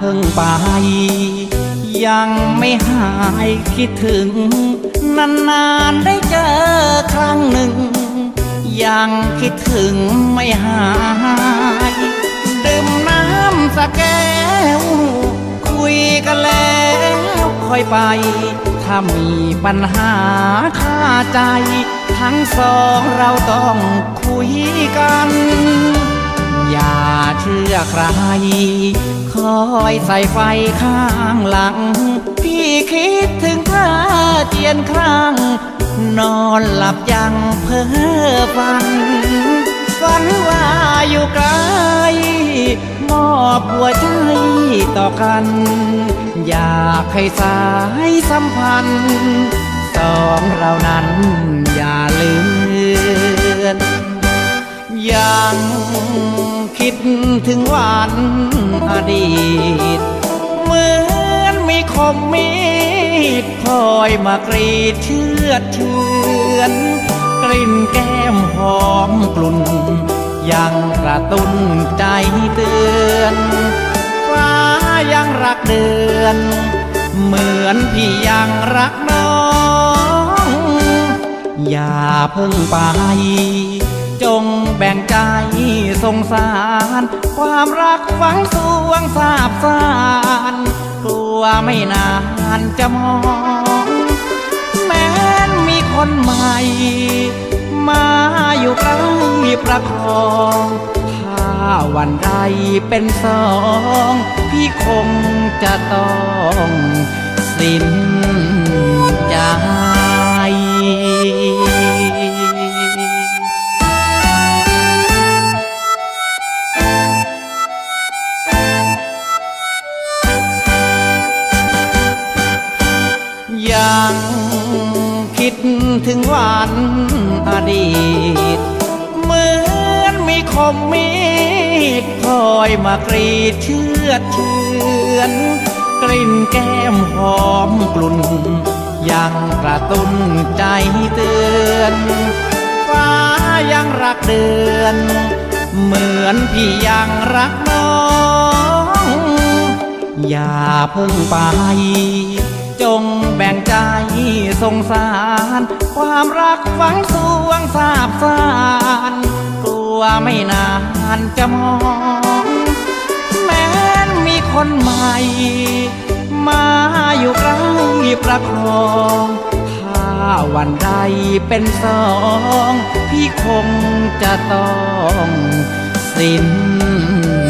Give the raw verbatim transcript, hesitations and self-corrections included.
พิ่งไปยังไม่หายคิดถึงนานๆได้เจอครั้งหนึ่งยังคิดถึงไม่หายดื่มน้ำสักแก้วคุยกันแล้วค่อยไปถ้ามีปัญหาคาใจทั้งสองเราต้องคุยกันอย่าเชื่อใครคอยใส่ไฟข้างหลังพี่คิดถึงเธอเจียนครั้งนอนหลับยังเพ้อฝันฝันว่าอยู่ไกลมอบหัวใจต่อกันอยากให้สายสัมพันธ์สองเรานั้นอย่าลืมยังคิดถึงวันอดีตเหมือนมีคมมีดคอยมากรีดเชือดเชือนกลิ่นแก้มหอมกลุ่นยังกระตุ้นใจเตือนฟ้ายังรักเดือนเหมือนพี่ยังรักน้องอย่าเพิ่งไปจงแบ่งใจสงสารความรักฝังสวงสาบสานกลัวไม่นานจะมองแม้นมีคนใหม่มาอยู่ใกล้ประคองถ้าวันใดเป็นสองพี่คงจะต้องสิ้นใจยังคิดถึงวันอดีตเหมือนมีคมมีดคอยมากรีดเชือดเชือนกลิ่นแก้มหอมกลุ่นยังกระตุ้นใจเตือนฟ้ายังรักเดือนเหมือนพี่ยังรักน้องอย่าเพิ่งไปจงแบ่งใจสงสารความรักฝังสวงสาบสานกลัวไม่นานจะมองแม้นมีคนใหม่มาอยู่ใกล้ประคองถ้าวันใดเป็นสองพี่คงจะต้องสิ้น